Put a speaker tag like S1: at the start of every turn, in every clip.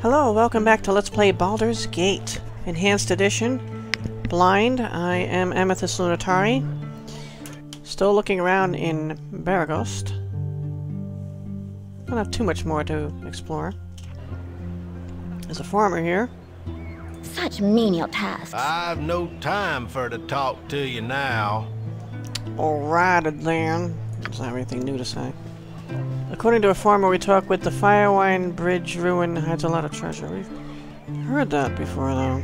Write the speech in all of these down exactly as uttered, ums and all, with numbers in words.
S1: Hello, welcome back to Let's Play Baldur's Gate. Enhanced Edition. Blind. I am Amethyst Lunatari. Still looking around in Baragost. Don't have too much more to explore. There's a farmer here.
S2: Such menial tasks.
S3: I've no time for to talk to you now.
S1: Alrighty then. Does have anything new to say? According to a farmer we talked with, the Faerûn Bridge ruin hides a lot of treasure. We've heard that before, though.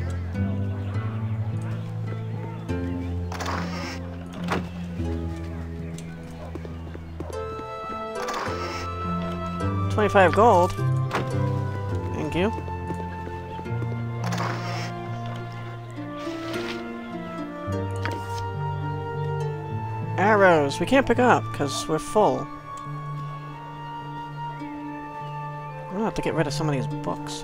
S1: Twenty-five gold. Thank you. Arrows. We can't pick up because we're full. I'll have to get rid of some of these books.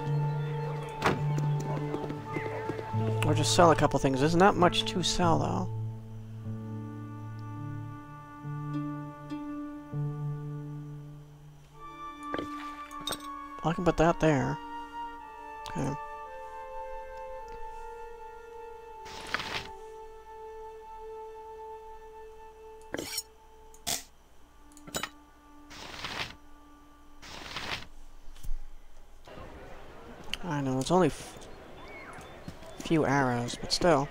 S1: Or just sell a couple things. There's not much to sell, though. I can put that there. Okay. I know, it's only f few arrows, but still.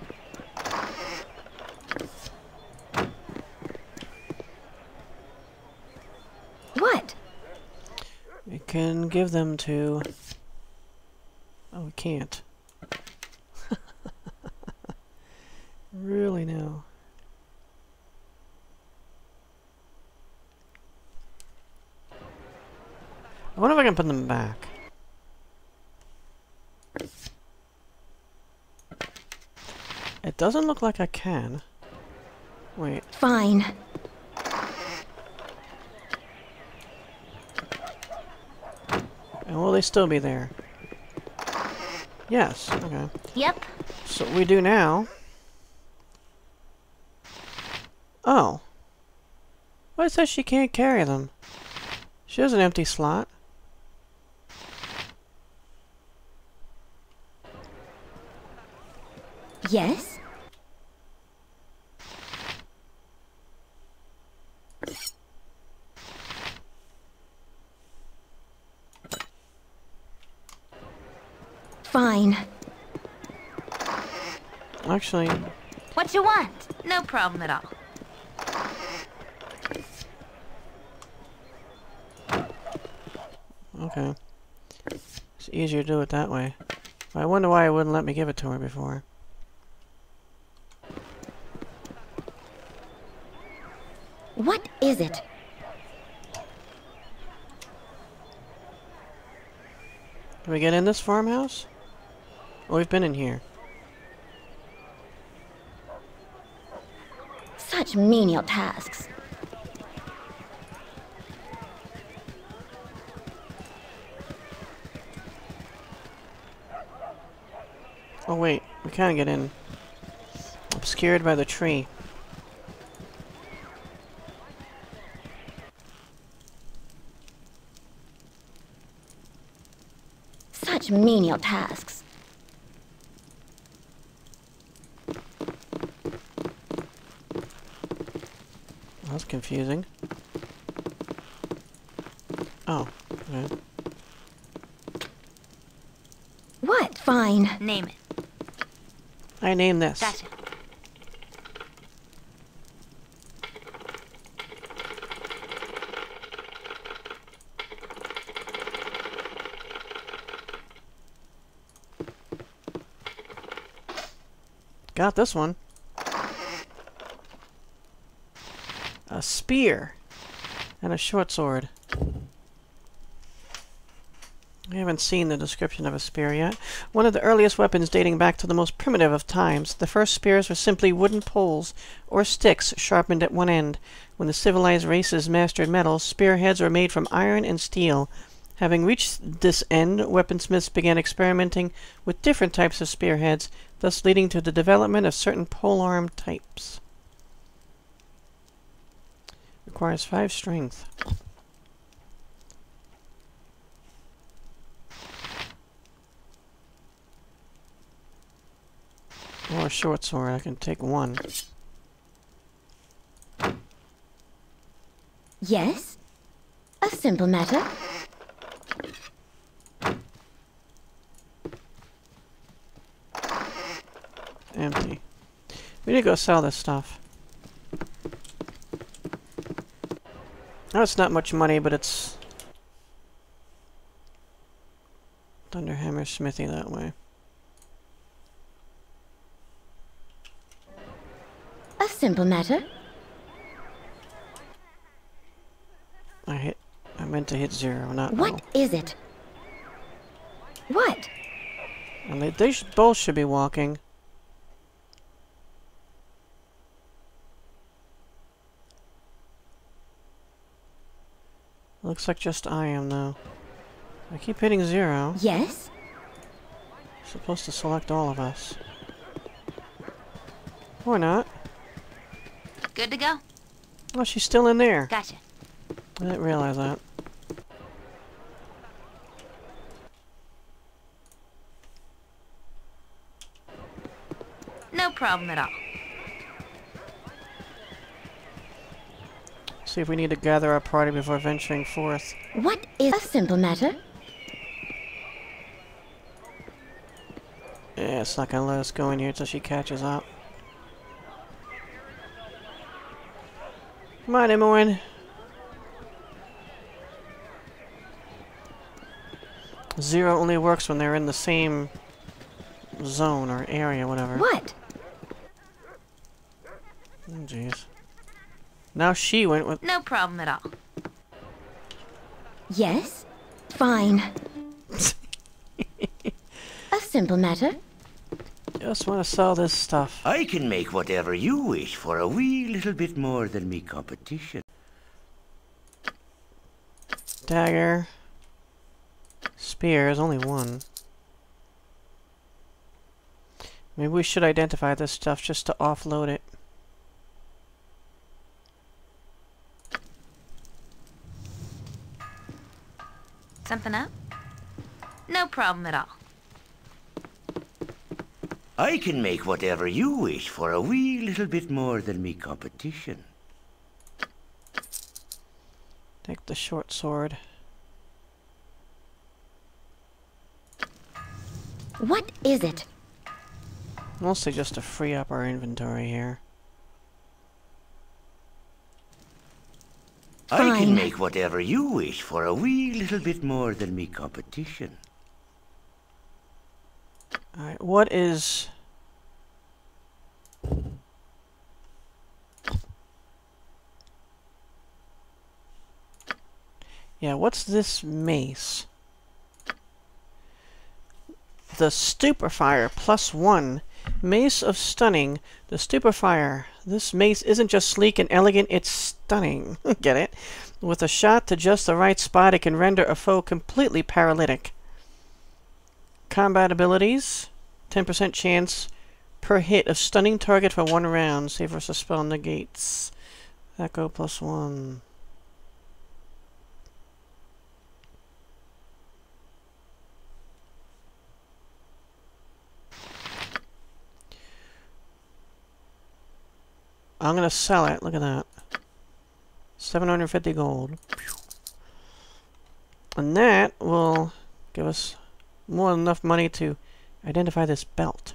S2: What?
S1: We can give them to... Oh, we can't. Really, no. I wonder if I can put them back. It doesn't look like I can. Wait.
S2: Fine.
S1: And will they still be there? Yes. Okay.
S2: Yep.
S1: So what we do now... Oh. Well, it says she can't carry them. She has an empty slot.
S2: Yes? Fine.
S1: Actually...
S4: What you want? No problem at all.
S1: Okay. It's easier to do it that way. But I wonder why it wouldn't let me give it to her before.
S2: What is it?
S1: Can we get in this farmhouse? Oh, we've been in here.
S2: Such menial tasks.
S1: Oh wait, we can't get in. Obscured by the tree.
S2: Such menial tasks.
S1: That's confusing. Oh, okay.
S2: What? Fine.
S4: Name it.
S1: I name this.
S4: Gotcha.
S1: Got this one. A spear. And a short sword. I haven't seen the description of a spear yet. One of the earliest weapons dating back to the most primitive of times. The first spears were simply wooden poles or sticks sharpened at one end. When the civilized races mastered metals, spearheads were made from iron and steel. Having reached this end, weaponsmiths began experimenting with different types of spearheads, thus leading to the development of certain polearm types. Requires five strength. Or short sword. I can take one.
S2: Yes? A simple matter.
S1: Empty. We need to go sell this stuff. Oh, it's not much money, but it's... Thunderhammer Smithy that way.
S2: A simple matter.
S1: I hit... I meant to hit zero, not
S2: What
S1: O.
S2: is it? What?
S1: And they, they sh both should be walking. Looks like just I am, though. I keep hitting zero.
S2: Yes?
S1: Supposed to select all of us. Or not.
S4: Good to go?
S1: Oh, she's still in there.
S4: Gotcha.
S1: I didn't realize that.
S4: No problem at all.
S1: See if we need to gather our party before venturing forth.
S2: What is a simple matter?
S1: Yeah, it's not gonna let us go in here till she catches up. Come on, Imoen. Zero only works when they're in the same zone or area, whatever.
S2: What?
S1: Oh, jeez. Now she went with...
S4: No problem at all.
S2: Yes? Fine. A simple matter.
S1: Just want to sell this stuff.
S5: I can make whatever you wish for a wee little bit more than me competition.
S1: Dagger. Spear is only one. Maybe we should identify this stuff just to offload it.
S4: Something up? No problem at all.
S5: I can make whatever you wish for a wee little bit more than me competition.
S1: Take the short sword.
S2: What is it?
S1: Mostly just to free up our inventory here.
S5: I can
S2: Fine.
S5: make whatever you wish for a wee little bit more than me competition.
S1: Alright, what is... Yeah, what's this mace? The Stupefier, plus one. Mace of Stunning. The Stupefier. This mace isn't just sleek and elegant, it's stunning. Get it? With a shot to just the right spot, it can render a foe completely paralytic. Combat abilities. ten percent chance per hit of stunning target for one round. Save versus spell negates. Echo plus one. I'm gonna sell it. Look at that. seven hundred fifty gold. And that will give us more than enough money to identify this belt.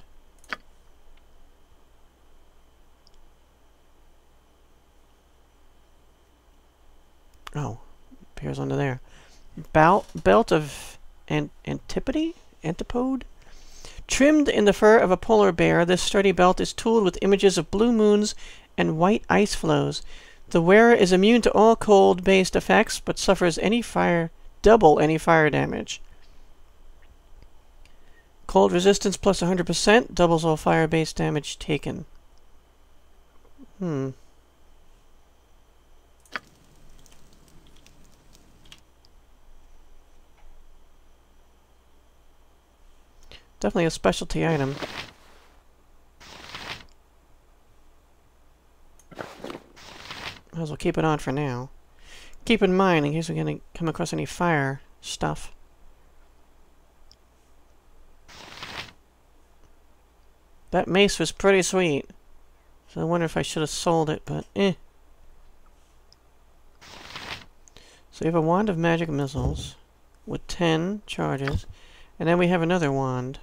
S1: Oh, appears under there. Belt, belt of an Antipode? Antipode? Trimmed in the fur of a polar bear, this sturdy belt is tooled with images of blue moons and white ice flows. The wearer is immune to all cold-based effects, but suffers any fire, double any fire damage. Cold resistance plus one hundred percent, doubles all fire-based damage taken. Hmm. Definitely a specialty item. Might as well keep it on for now. Keep in mind, in case we're going to come across any fire stuff. That mace was pretty sweet. So I wonder if I should have sold it, but eh. So we have a wand of magic missiles with ten charges. And then we have another wand.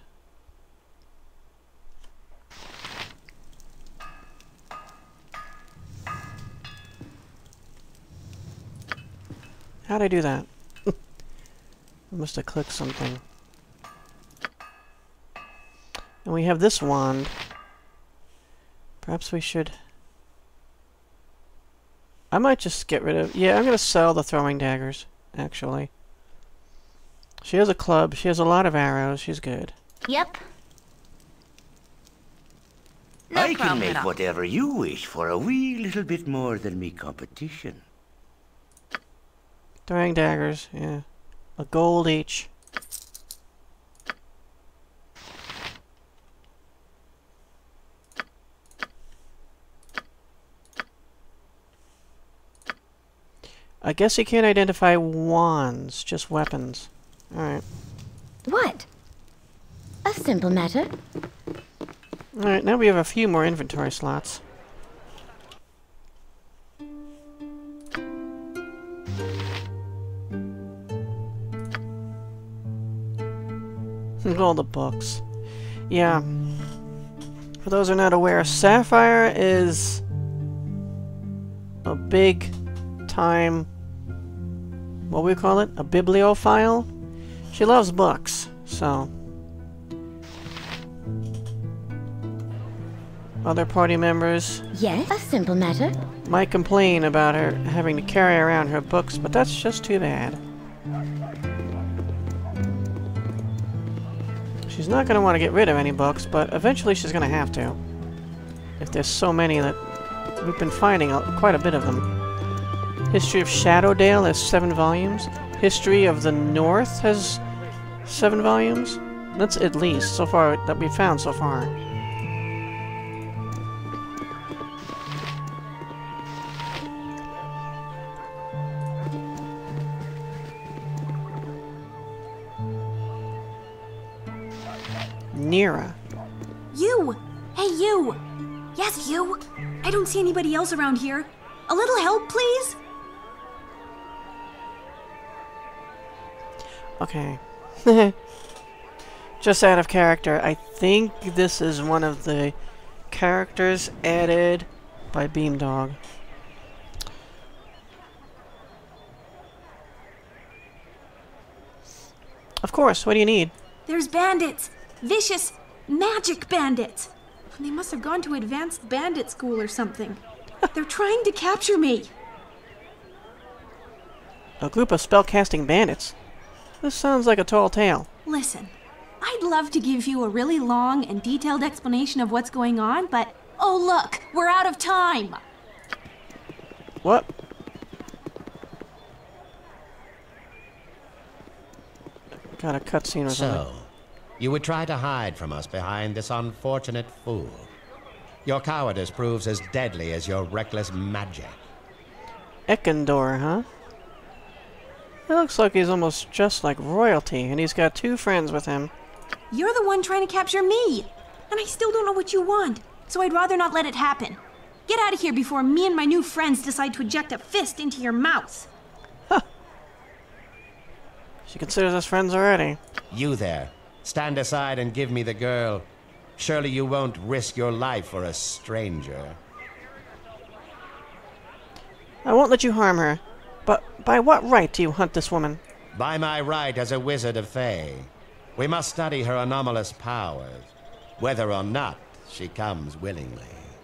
S1: How'd I do that? I must have clicked something. And we have this wand. Perhaps we should... I might just get rid of... Yeah, I'm going to sell the throwing daggers, actually. She has a club. She has a lot of arrows. She's good.
S4: Yep. No
S5: I can
S4: problem
S5: make
S4: at all.
S5: whatever you wish for a wee little bit more than me competition.
S1: Throwing daggers, yeah. A gold each. I guess you can't identify wands, just weapons. Alright.
S2: What? A simple matter.
S1: Alright, now we have a few more inventory slots. All the books. Yeah. For those who are not aware, Sapphire is a big time, what we call it? A bibliophile? She loves books, so. Other party members
S2: Yes, a simple matter.
S1: might complain about her having to carry around her books, but that's just too bad. She's not going to want to get rid of any books, but eventually she's going to have to. If there's so many that we've been finding a, quite a bit of them. History of Shadowdale has seven volumes. History of the North has seven volumes. That's at least so far that we've found so far. Neera.
S6: You! Hey, you! Yes, you! I don't see anybody else around here. A little help, please?
S1: Okay. Just out of character, I think this is one of the characters added by Beamdog. Of course, what do you need?
S6: There's bandits! Vicious, magic bandits! They must have gone to advanced bandit school or something. They're trying to capture me!
S1: A group of spellcasting bandits? This sounds like a tall tale.
S6: Listen, I'd love to give you a really long and detailed explanation of what's going on, but oh look, we're out of time!
S1: What? Got a cutscene or something.
S7: So, you would try to hide from us behind this unfortunate fool. Your cowardice proves as deadly as your reckless magic.
S1: Ekandor, huh? It looks like he's almost just like royalty, and he's got two friends with him.
S6: You're the one trying to capture me! And I still don't know what you want, so I'd rather not let it happen. Get out of here before me and my new friends decide to eject a fist into your mouth.
S1: Huh. She considers us friends already.
S7: You there. Stand aside and give me the girl. Surely you won't risk your life for a stranger.
S1: I won't let you harm her. But by what right do you hunt this woman?
S7: By my right as a wizard of Fae. We must study her anomalous powers, whether or not she comes willingly.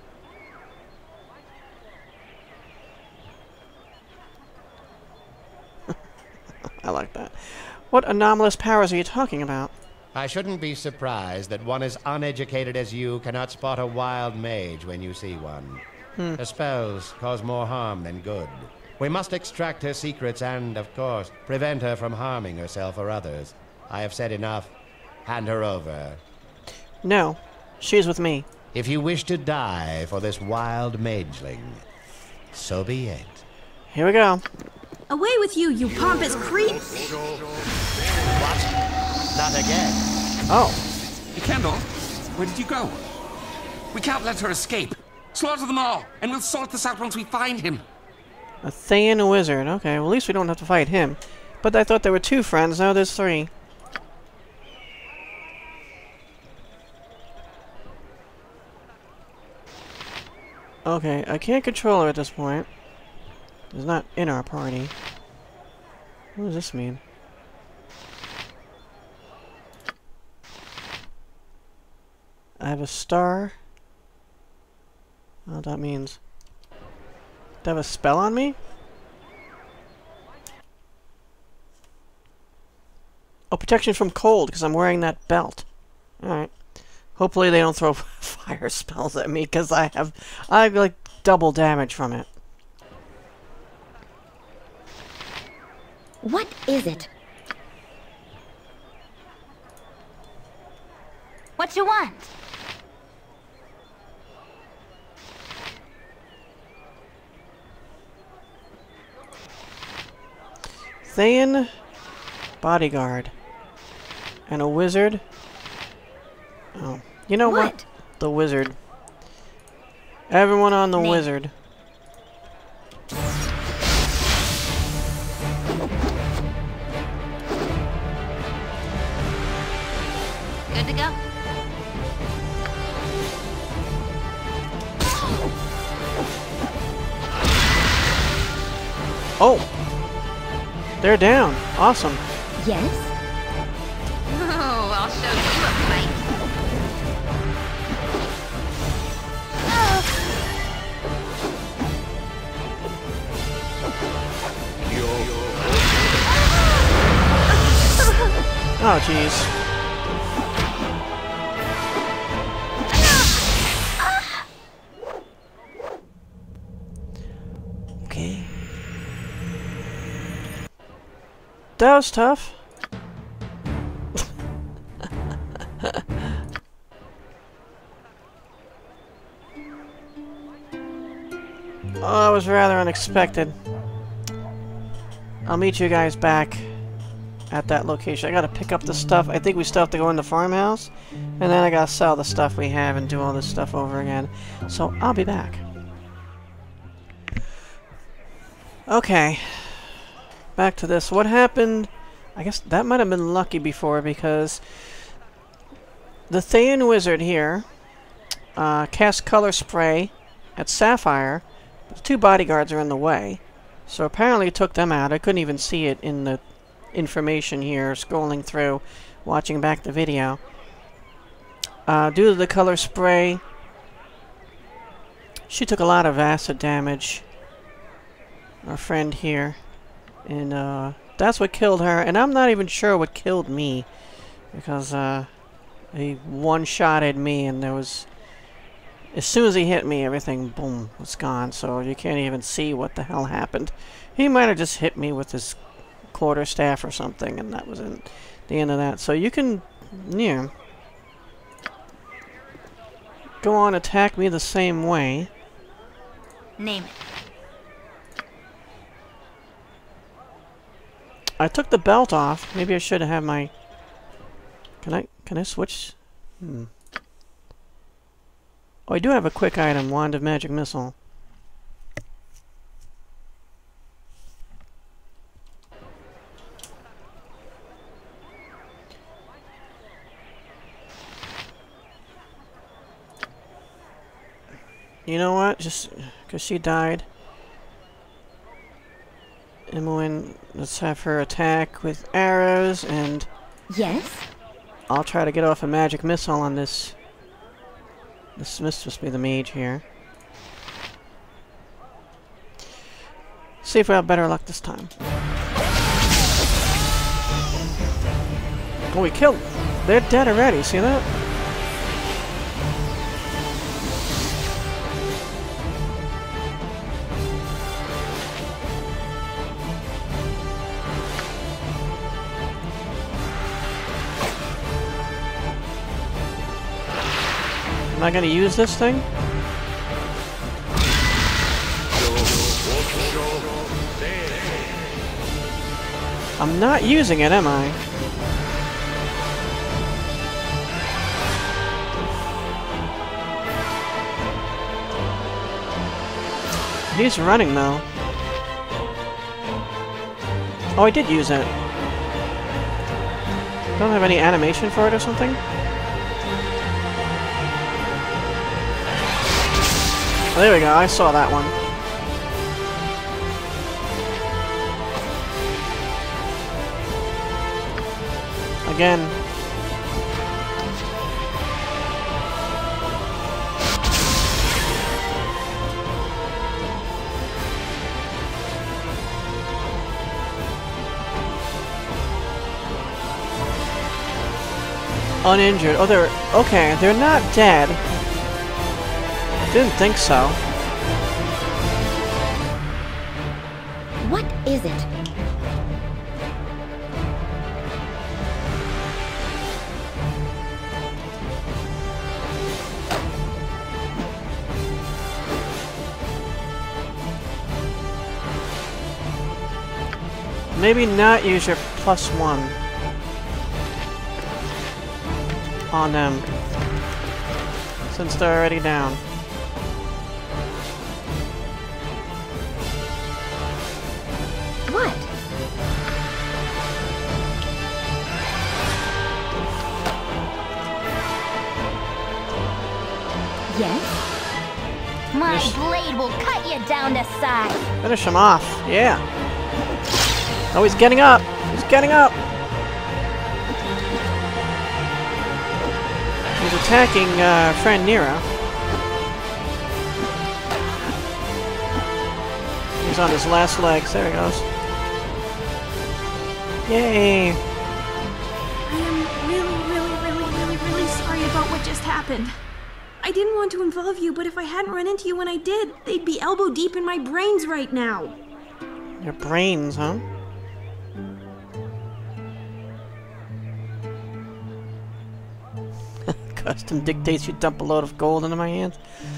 S1: I like that. What anomalous powers are you talking about?
S7: I shouldn't be surprised that one as uneducated as you cannot spot a wild mage when you see one.
S1: Hmm.
S7: Her spells cause more harm than good. We must extract her secrets and, of course, prevent her from harming herself or others. I have said enough. Hand her over.
S1: No. She's with me.
S7: If you wish to die for this wild mageling, so be it.
S1: Here we go.
S6: Away with you, you pompous creep!
S7: What? Not again.
S1: Oh.
S8: Ekandor, where did you go? We can't let her escape. Slaughter them all, and we'll sort this out once we find him.
S1: A Thayan wizard. Okay, well at least we don't have to fight him. But I thought there were two friends, now there's three. Okay, I can't control her at this point. She's not in our party. What does this mean? I have a star. Oh, that means... Do I have a spell on me? Oh, protection from cold, because I'm wearing that belt. Alright. Hopefully they don't throw fire spells at me, because I have, I have, like, double damage from it.
S2: What is it?
S4: What you want?
S1: Thayan bodyguard. And a wizard. Oh. You know what?
S2: What?
S1: The wizard. Everyone on the
S4: Name.
S1: wizard.
S4: Good to go?
S1: Oh! They're down. Awesome.
S2: Yes?
S4: Oh, I'll show you a fight.
S1: Oh, jeez. Okay. That was tough. Oh, that was rather unexpected. I'll meet you guys back at that location. I gotta pick up the stuff. I think we still have to go in the farmhouse. And then I gotta sell the stuff we have and do all this stuff over again. So, I'll be back. Okay. Back to this. What happened? I guess that might have been lucky before because the Thayan wizard here uh, cast color spray at Sapphire. The two bodyguards are in the way. So apparently it took them out. I couldn't even see it in the information here, scrolling through, watching back the video. Uh, due to the color spray, she took a lot of acid damage. Our friend here. And uh, that's what killed her. And I'm not even sure what killed me. Because uh, he one-shotted me and there was... As soon as he hit me, everything, boom, was gone. So you can't even see what the hell happened. He might have just hit me with his quarterstaff or something, and that was in the end of that. So you can, yeah, go on, attack me the same way.
S4: Name it.
S1: I took the belt off. Maybe I should have had my... Can I, can I switch? Hmm. Oh, I do have a quick item, Wand of Magic Missile. You know what? Just because she died. Imoen, let's have her attack with arrows, and...
S2: Yes?
S1: I'll try to get off a magic missile on this... This is supposed to be the mage here. See if we have better luck this time. Oh, we killed them. They're dead already, see that? Am I gonna use this thing? I'm not using it, am I? He's running though. Oh, I did use it. Don't have any animation for it or something? Oh, there we go, I saw that one. Again. Uninjured. Oh, they're... Okay, they're not dead. Didn't think so.
S2: What is it?
S1: Maybe not use your plus one on them, since they're already down.
S2: What? Yes?
S4: My
S1: Finish.
S4: blade will cut you down to size.
S1: Finish him off. Yeah. Oh, he's getting up. He's getting up. He's attacking uh, friend Neera. He's on his last legs. There he goes. Yay!
S6: I am really, really, really, really, really sorry about what just happened. I didn't want to involve you, but if I hadn't run into you when I did, they'd be elbow deep in my brains right now.
S1: Your brains, huh? Custom dictates you dump a load of gold into my hands.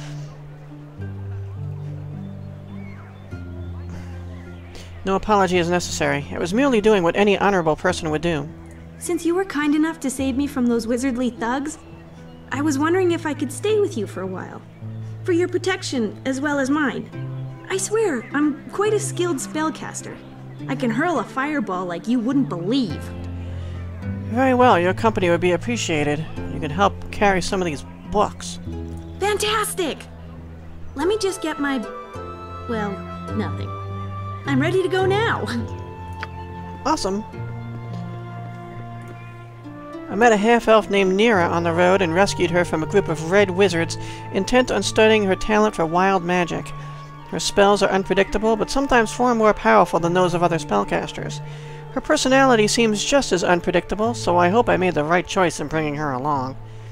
S1: No apology is necessary. I was merely doing what any honorable person would do.
S6: Since you were kind enough to save me from those wizardly thugs, I was wondering if I could stay with you for a while. For your protection, as well as mine. I swear, I'm quite a skilled spellcaster. I can hurl a fireball like you wouldn't believe.
S1: Very well, your company would be appreciated. You can help carry some of these books.
S6: Fantastic! Let me just get my... well, nothing. I'm ready to go now.
S1: Awesome. I met a half-elf named Neera on the road and rescued her from a group of red wizards intent on studying her talent for wild magic. Her spells are unpredictable, but sometimes far more powerful than those of other spellcasters. Her personality seems just as unpredictable, so I hope I made the right choice in bringing her along.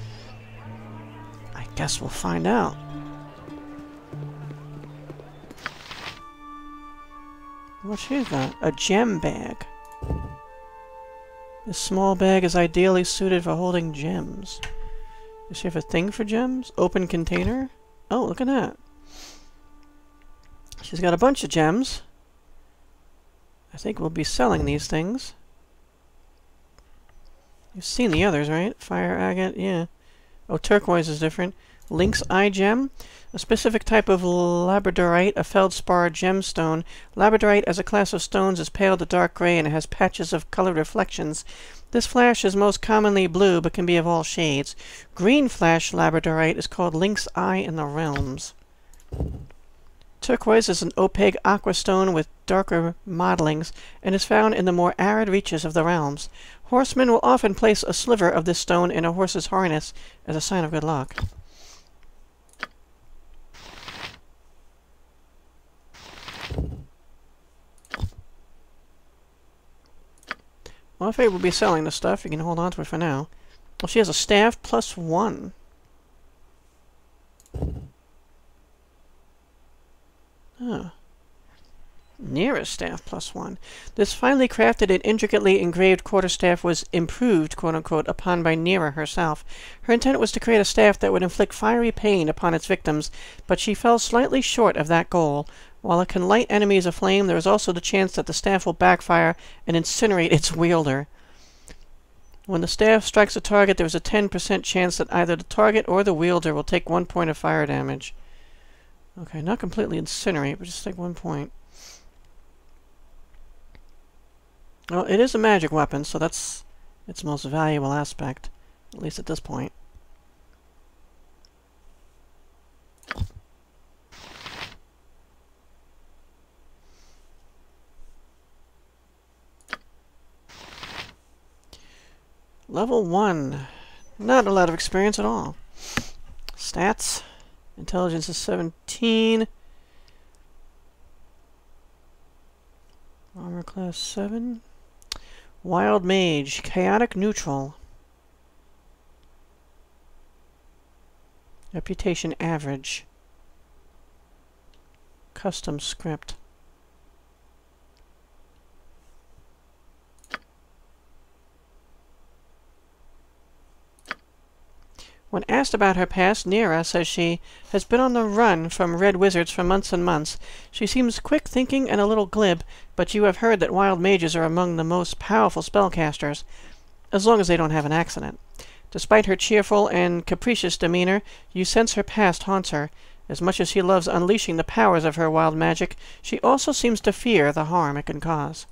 S1: I guess we'll find out. What's that? A gem bag. This small bag is ideally suited for holding gems. Does she have a thing for gems? Open container? Oh, look at that. She's got a bunch of gems. I think we'll be selling these things. You've seen the others, right? Fire agate, yeah. Oh, turquoise is different. Lynx eye gem. A specific type of labradorite, a feldspar gemstone. Labradorite as a class of stones is pale to dark gray and has patches of colored reflections. This flash is most commonly blue, but can be of all shades. Green flash labradorite is called lynx eye in the realms. Turquoise is an opaque aqua stone with darker mottlings and is found in the more arid reaches of the realms. Horsemen will often place a sliver of this stone in a horse's harness as a sign of good luck. Well, I figure we'll be selling this stuff. You can hold on to it for now. Well, she has a staff plus one. Oh. Neera's staff plus one. This finely crafted and intricately engraved quarterstaff was improved, quote-unquote, upon by Neera herself. Her intent was to create a staff that would inflict fiery pain upon its victims, but she fell slightly short of that goal. While it can light enemies aflame, there is also the chance that the staff will backfire and incinerate its wielder. When the staff strikes a target, there is a ten percent chance that either the target or the wielder will take one point of fire damage. Okay, not completely incinerate, but just take one point. Well, it is a magic weapon, so that's its most valuable aspect, at least at this point. Level one. Not a lot of experience at all. Stats. Intelligence is seventeen. Armor class seven. Wild Mage. Chaotic neutral. Reputation average. Custom script. When asked about her past, Neera says she has been on the run from red wizards for months and months. She seems quick-thinking and a little glib, but you have heard that wild mages are among the most powerful spellcasters, as long as they don't have an accident. Despite her cheerful and capricious demeanor, you sense her past haunts her. As much as she loves unleashing the powers of her wild magic, she also seems to fear the harm it can cause.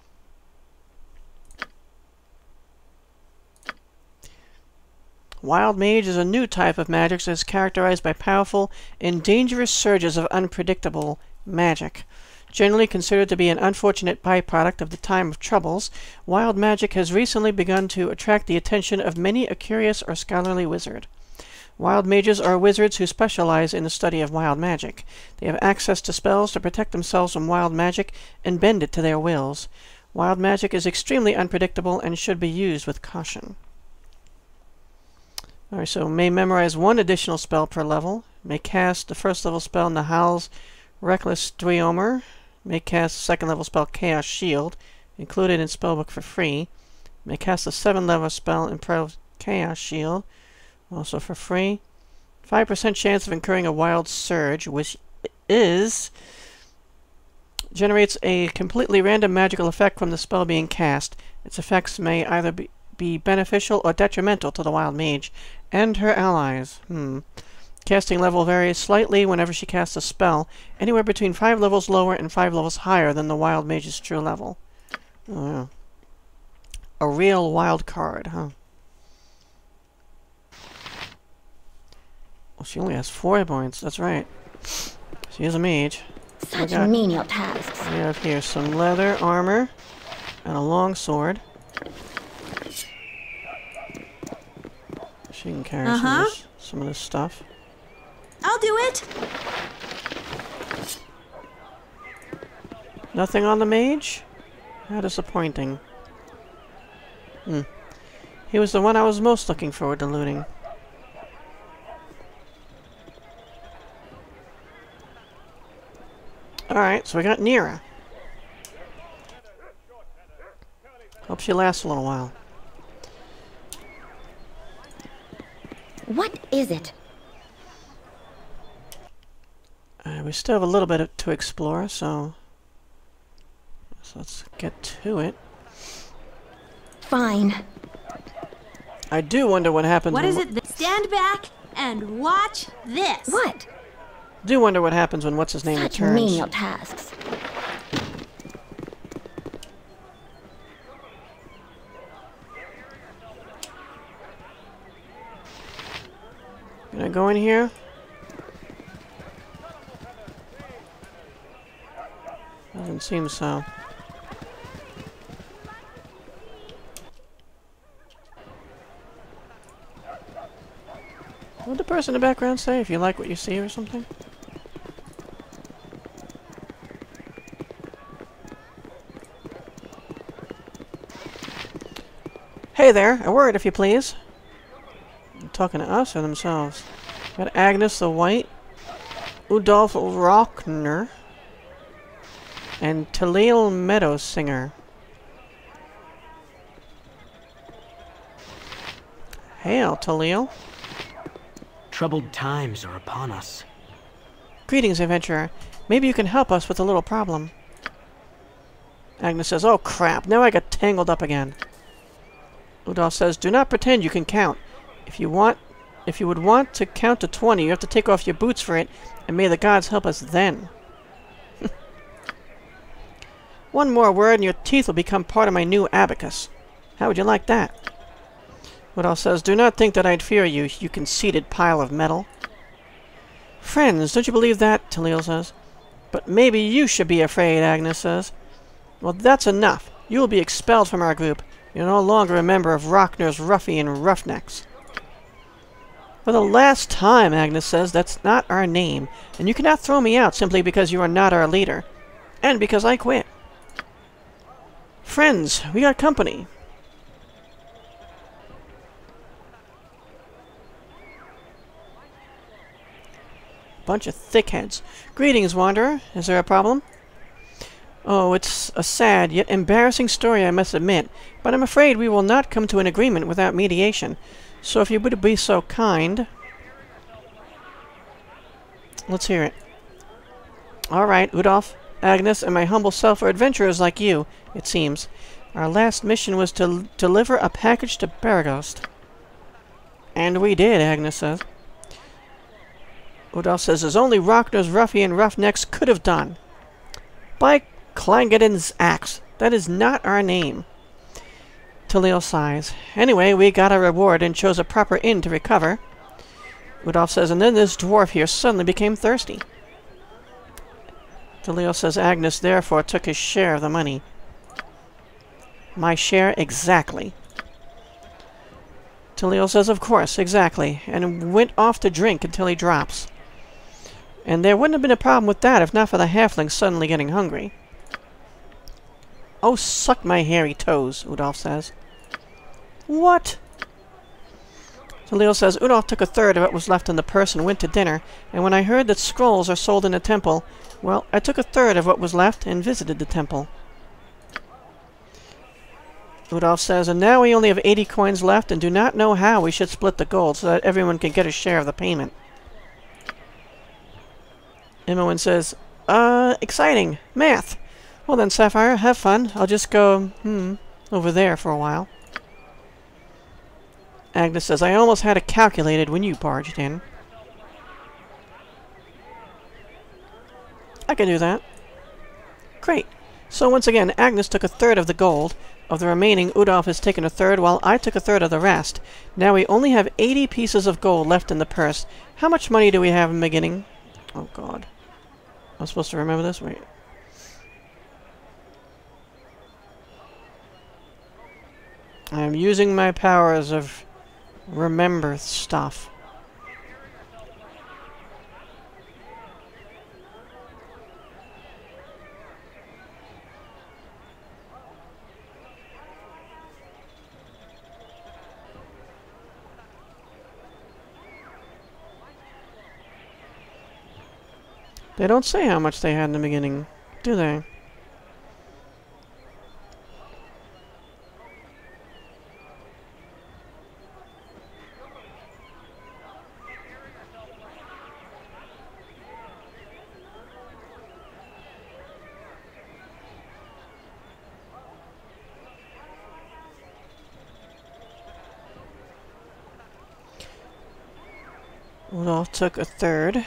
S1: Wild Mage is a new type of magic that is characterized by powerful and dangerous surges of unpredictable magic. Generally considered to be an unfortunate byproduct of the time of troubles, wild magic has recently begun to attract the attention of many a curious or scholarly wizard. Wild mages are wizards who specialize in the study of wild magic. They have access to spells to protect themselves from wild magic and bend it to their wills. Wild magic is extremely unpredictable and should be used with caution. Alright, so may memorize one additional spell per level. May cast the first level spell Nahal's Reckless Dweomer. May cast the second level spell Chaos Shield, included in spellbook for free. May cast the seventh level spell Improved Chaos Shield, also for free. five percent chance of incurring a Wild Surge, which is... generates a completely random magical effect from the spell being cast. Its effects may either be be beneficial or detrimental to the wild mage and her allies. Hmm. Casting level varies slightly whenever she casts a spell, anywhere between five levels lower and five levels higher than the wild mage's true level. Oh, yeah. A real wild card, huh? Well, she only has four points, that's right. She is a mage.
S2: Such
S1: got,
S2: menial tasks.
S1: We have here some leather armor and a long sword. She can carry
S6: Uh-huh.
S1: some, of this, some of this stuff.
S6: I'll do it!
S1: Nothing on the mage? How disappointing. Hmm. He was the one I was most looking forward to looting. Alright, so we got Neera. Hope she lasts a little while.
S2: What is it?
S1: Uh, we still have a little bit to explore, so... so let's get to it.
S2: Fine.
S1: I do wonder what happens
S6: What
S1: when...
S6: is it? Th- Stand back and watch this!
S2: What?
S1: do wonder what happens when what's-his-name
S2: Such
S1: returns.
S2: menial tasks.
S1: Can I go in here? Doesn't seem so. What did the person in the background say? If you like what you see or something? Hey there, a word if you please. Talking to us or themselves? Got Agnes the White, Udolf Raukner, and Talil Meadowsinger. Hail, Talil.
S9: Troubled times are upon us.
S1: Greetings, adventurer. Maybe you can help us with a little problem. Agnes says, oh crap, now I got tangled up again. Udolf says, do not pretend you can count. If you want If you would want to count to twenty, you have to take off your boots for it, and may the gods help us then. One more word and your teeth will become part of my new abacus. How would you like that? Woodall says, do not think that I'd fear you, you conceited pile of metal. Friends, don't you believe that? Talil says. But maybe you should be afraid, Agnes says. Well, that's enough. You will be expelled from our group. You're no longer a member of Raukner's Ruffian Roughnecks. For the last time, Agnes says, that's not our name, and you cannot throw me out simply because you are not our leader. And because I quit. Friends, we got company. Bunch of thickheads. Greetings, Wanderer. Is there a problem? Oh, it's a sad yet embarrassing story, I must admit, but I'm afraid we will not come to an agreement without mediation. So if you would be so kind... Let's hear it. Alright, Udolf, Agnes, and my humble self are adventurers like you, it seems. Our last mission was to deliver a package to Baragost. And we did, Agnes says. Udolf says, as only Raukner's Ruffian Roughnecks could have done. By Clangeddin's axe, that is not our name. Talil sighs. Anyway, we got our reward and chose a proper inn to recover. Udolf says, and then this dwarf here suddenly became thirsty. Talil says, Agnes therefore took his share of the money. My share exactly. Talil says, of course, exactly, and went off to drink until he drops. And there wouldn't have been a problem with that if not for the halfling suddenly getting hungry. Oh, suck my hairy toes, Udolf says. What? Talil says, Udolf took a third of what was left in the purse and went to dinner, and when I heard that scrolls are sold in the temple, well, I took a third of what was left and visited the temple. Udolf says, and now we only have eighty coins left and do not know how we should split the gold so that everyone can get a share of the payment. Imoen says, uh, exciting. Math. Well then, Sapphire, have fun. I'll just go, hmm, over there for a while. Agnes says, I almost had it calculated when you barged in. I can do that. Great. So once again, Agnes took a third of the gold. Of the remaining, Udolf has taken a third, while I took a third of the rest. Now we only have eighty pieces of gold left in the purse. How much money do we have in the beginning? Oh god. I'm supposed to remember this? Wait. I'm using my powers of remember stuff. They don't say how much they had in the beginning, do they? Udolf took a third.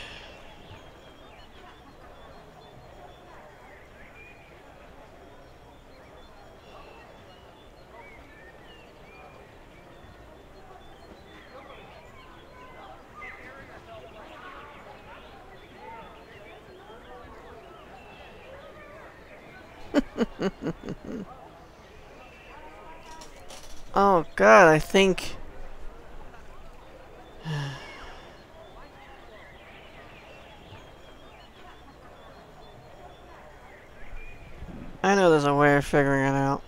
S1: Oh god, I think... I know there's a way of figuring it out.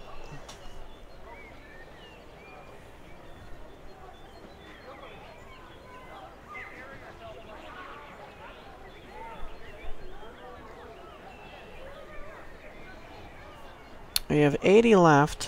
S1: We have eighty left.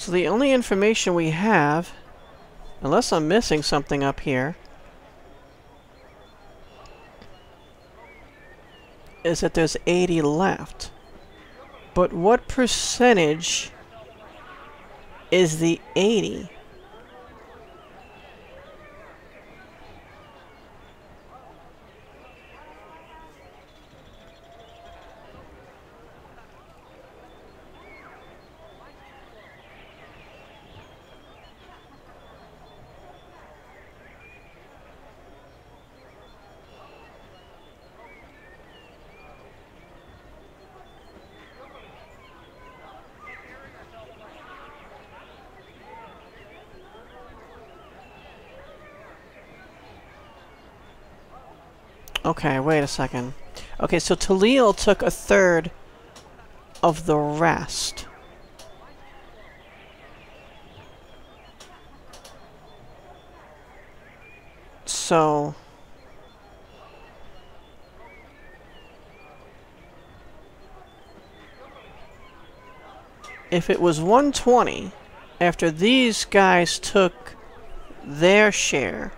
S1: So the only information we have, unless I'm missing something up here, is that there's eighty left. But what percentage is the eighty? Okay, wait a second. Okay, so Talil took a third of the rest. So... if it was one twenty, after these guys took their share...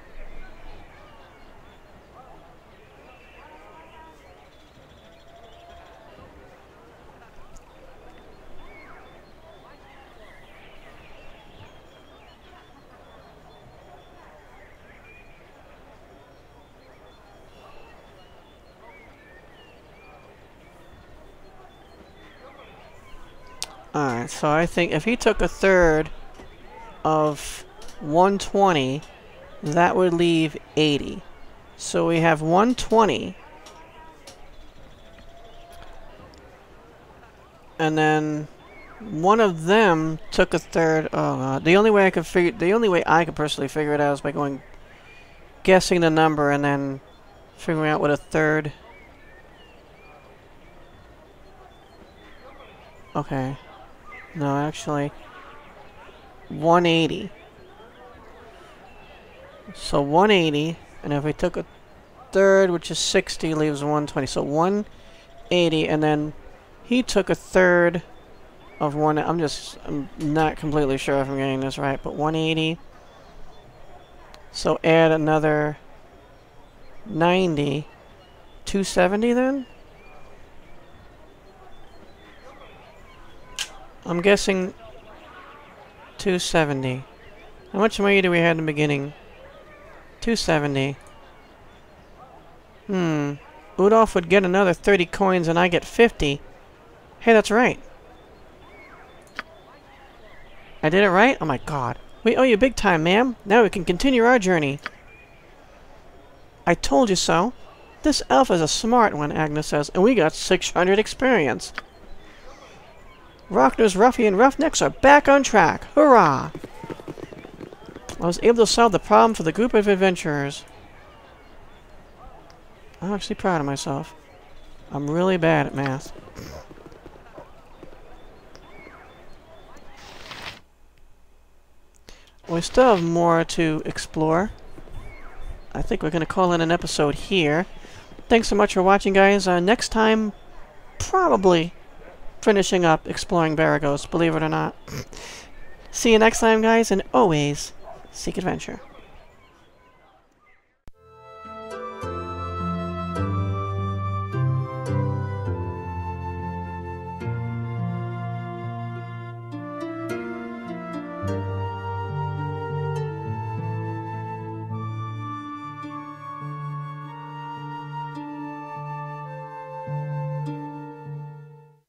S1: Alright, so I think if he took a third of one twenty, that would leave eighty. So we have one twenty. And then one of them took a third. Oh god. The only way I could figure the only way I could personally figure it out is by going guessing the number and then figuring out what a third. Okay. No, actually, one eighty. So one eighty, and if we took a third, which is sixty, leaves one twenty. So one eighty, and then he took a third of one. I'm just, I'm not completely sure if I'm getting this right, but one eighty. So add another ninety. two seventy then? I'm guessing two seventy. How much money do we have in the beginning? two seventy. Hmm. Udolf would get another thirty coins and I get fifty. Hey, that's right. I did it right? Oh my god. We owe you big time, ma'am. Now we can continue our journey. I told you so. This elf is a smart one, Agnes says, and we got six hundred experience. Raukner's Ruffian Roughnecks are back on track. Hurrah! I was able to solve the problem for the group of adventurers. I'm actually proud of myself. I'm really bad at math. We still have more to explore. I think we're going to call it an episode here. Thanks so much for watching, guys. Uh, next time, probably finishing up exploring Baragos, believe it or not. See you next time, guys, and always seek adventure.